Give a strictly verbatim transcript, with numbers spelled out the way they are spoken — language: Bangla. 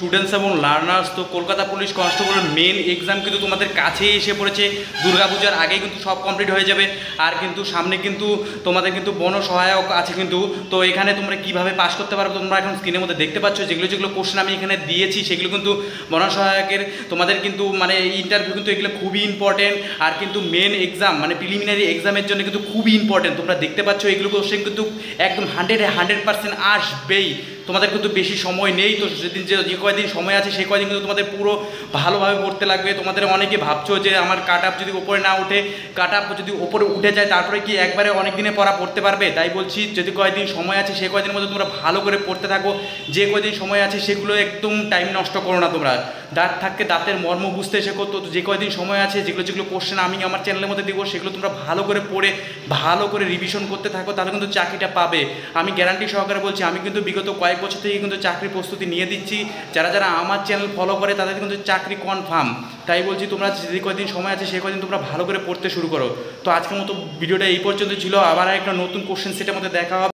স্টুডেন্টস এবং লার্নার্স। তো কলকাতা পুলিশ কনস্টেবলের মেন এক্সাম কিন্তু তোমাদের কাছেই এসে পড়েছে, দুর্গাপূজার আগেই কিন্তু সব কমপ্লিট হয়ে যাবে। আর কিন্তু সামনে কিন্তু তোমাদের কিন্তু বন সহায়ক আছে কিন্তু। তো এখানে তোমরা কীভাবে পাস করতে পারবে তোমরা এখন স্ক্রিনের মধ্যে দেখতে পাচ্ছ। যেগুলো যেগুলো কোশ্চেন আমি এখানে দিয়েছি সেগুলো কিন্তু বন সহায়কের তোমাদের কিন্তু মানে ইন্টারভিউ কিন্তু এগুলো খুবই ইম্পর্টেন্ট। আর কিন্তু মেন এক্সাম মানে প্রিলিমিনারি এক্সামের জন্য কিন্তু খুবই ইম্পর্টেন্ট। তোমরা দেখতে পাচ্ছ এগুলো কোশ্চেন কিন্তু একদম হান্ড্রেডে হান্ড্রেড পার্সেন্ট আসবেই। তোমাদের কিন্তু বেশি সময় নেই, তো সেদিন যে যে কয়দিন সময় আছে সেই কয়দিন কিন্তু তোমাদের পুরো ভালোভাবে পড়তে লাগবে। তোমাদের অনেকে ভাবছো যে আমার কাট আপ যদি ওপরে না উঠে, কাট আপ যদি ওপরে উঠে যায় তারপরে কি একবারে অনেক দিনে পড়া পড়তে পারবে। তাই বলছি যদি কয়দিন সময় আছে সেই কয়দিনের মধ্যে তোমরা ভালো করে পড়তে থাকো। যে কয়দিন সময় আছে সেগুলো একদম টাইম নষ্ট করো না। তোমরা দাঁত থাকতে দাঁতের মর্ম বুঝতে শেখো। তো যে কয়দিন সময় আছে যেগুলো যেগুলো কোশ্চেন আমি আমার চ্যানেলের মধ্যে দেবো সেগুলো তোমরা ভালো করে পড়ে ভালো করে রিভিশন করতে থাকো, তাহলে কিন্তু চাকরিটা পাবে। আমি গ্যারান্টি সহকারে বলছি, আমি কিন্তু বিগত কয়েক বছর থেকে কিন্তু চাকরির প্রস্তুতি নিয়ে দিচ্ছি। যারা যারা আমার চ্যানেল ফলো করে তাদের কিন্তু চাকরি কনফার্ম। তাই বলছি তোমরা যে কয়দিন সময় আছে সেই কয়দিন তোমরা ভালো করে পড়তে শুরু করো। তো আজকের মতো ভিডিওটা এই পর্যন্ত ছিল। আবার একটা নতুন কোশ্চেন সেটের মধ্যে দেখা হবে।